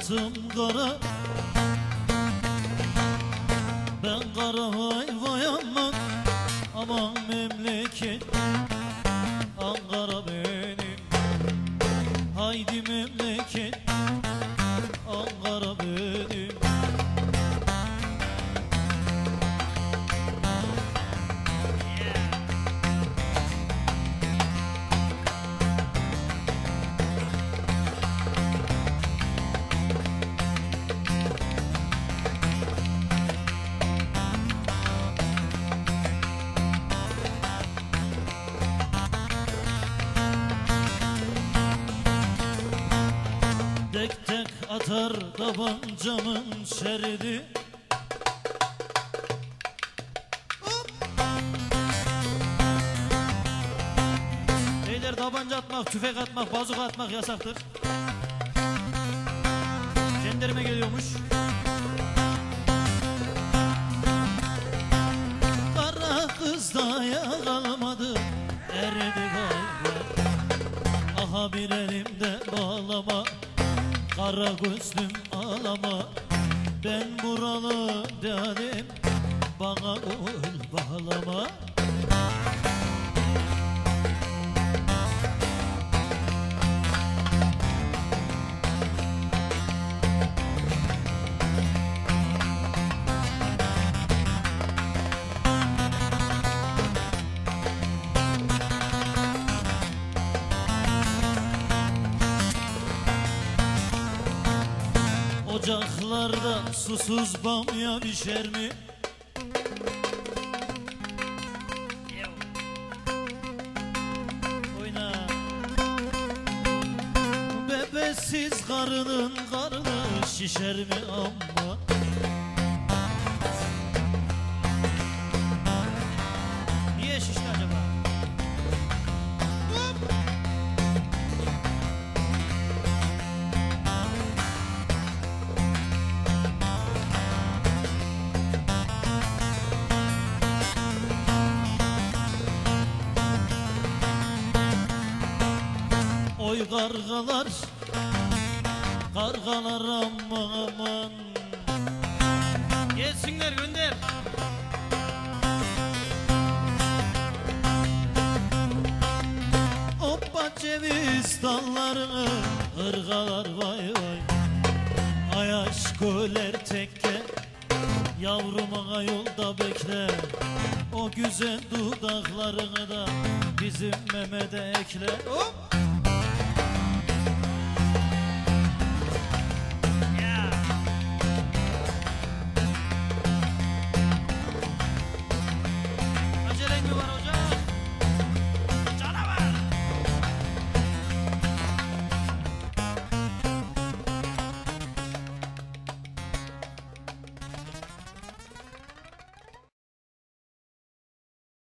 Atım kara, ben kara vay vay aman. Aman memleket Ankara benim. Haydi memleket Ankara benim. Tek tek atar tabancamın şeridi. Beyler, tabanca atmak, tüfek atmak, bazuka atmak yasaktır. Jandarma geliyormuş. Kara kız da kalmadı, eridi galiba. Aha bir elimde bağlama, kara gözlüm ağlama. Ben buralı değilim, bana ul bağlama. Ocaklarda susuz bamya pişer mi? Oyna. Bebesiz karının karnı şişer mi amma? Niye şişti acaba? Oy kargalar, kargalar aman aman. Gelsinler, gönder. Hoppa ceviz dallarını ırgalar vay vay. Ay aşkoler tekke, yavrum ağa yolda bekle. O güzel dudaklarını da bizim Mehmet'e ekle. Hop! Acelen mi var?